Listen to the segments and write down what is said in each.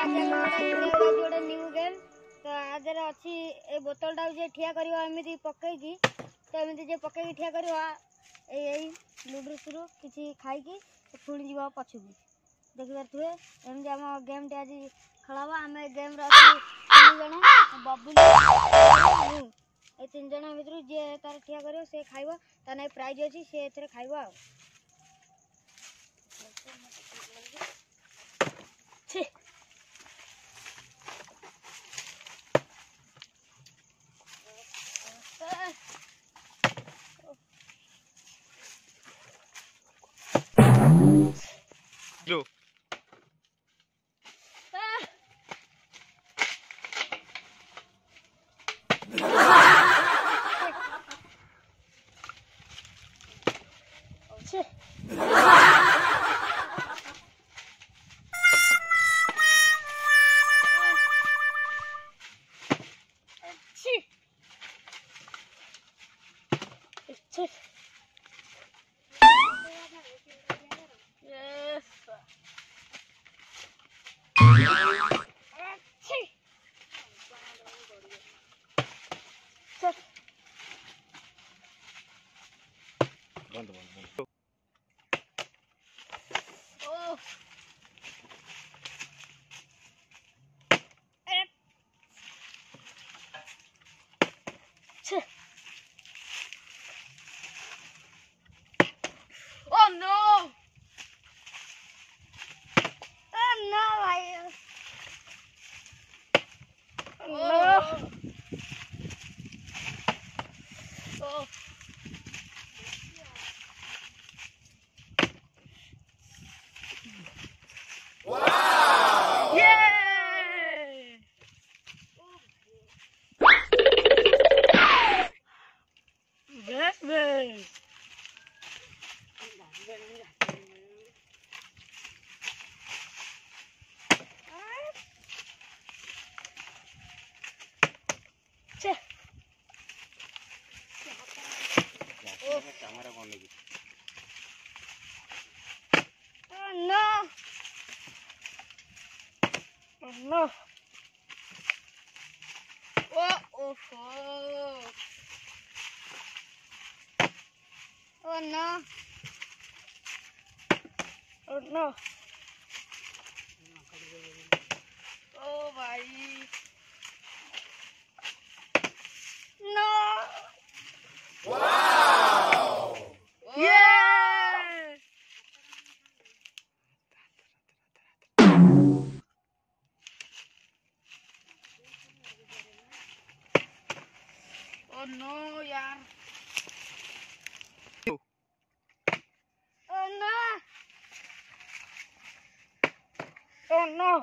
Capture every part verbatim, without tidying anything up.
आज हम गोटे गोटे न्यू गेम तो आज अच्छी ए बोतल टाक जे ठिया कर एमती पकईकी तो एमती जे पकईकी ठिया कर यही लुडु सुरु किसी खाई पुणी जीव पछकू देखिपे एमती आम गेम टे आज खेलवा आम गेम तीन जन बबुल ये तीन जन भर जी तार ठिया कर सी खाइब तार प्राइज अच्छी सी ए खाइब आ Go. Bond, bond, bond. Oh. Oh no! Oh no! I... Oh. Oh. Wow! Yay! Baby! Oh no! Oh no! Oh oh oh! Oh no! Oh no! Oh भाई! No! Wow! Yeah! Oh no, यार! Oh no! Oh no!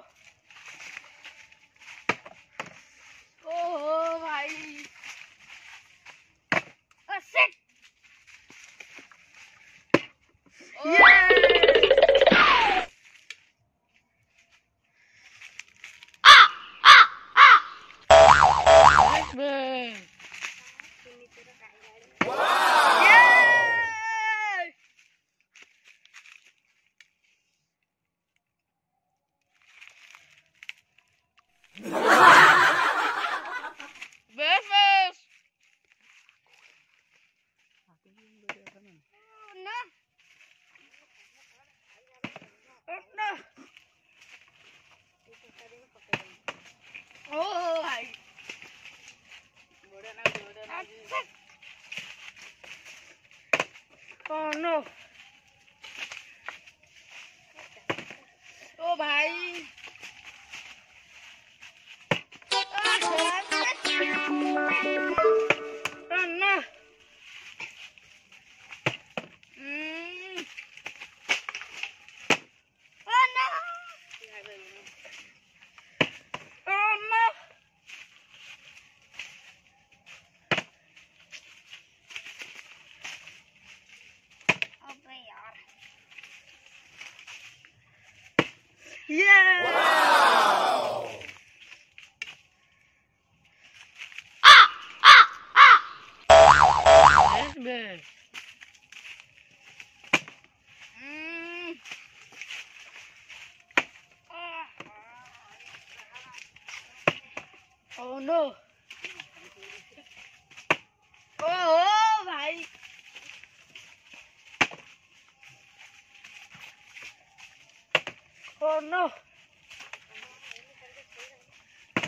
Oh भाई! Oh shit! Yeah! Man. Wow! Yay! Breakfast. Oh, no. Oh, no. Oh, I. Oh no. Oh भाई. Oh no. Mm. Oh no. Oh no. Yeah! Wow! Ah! Ah! Ah! That's bad. Mm. Ah. No oh भाई oh no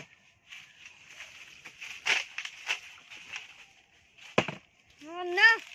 Oh no!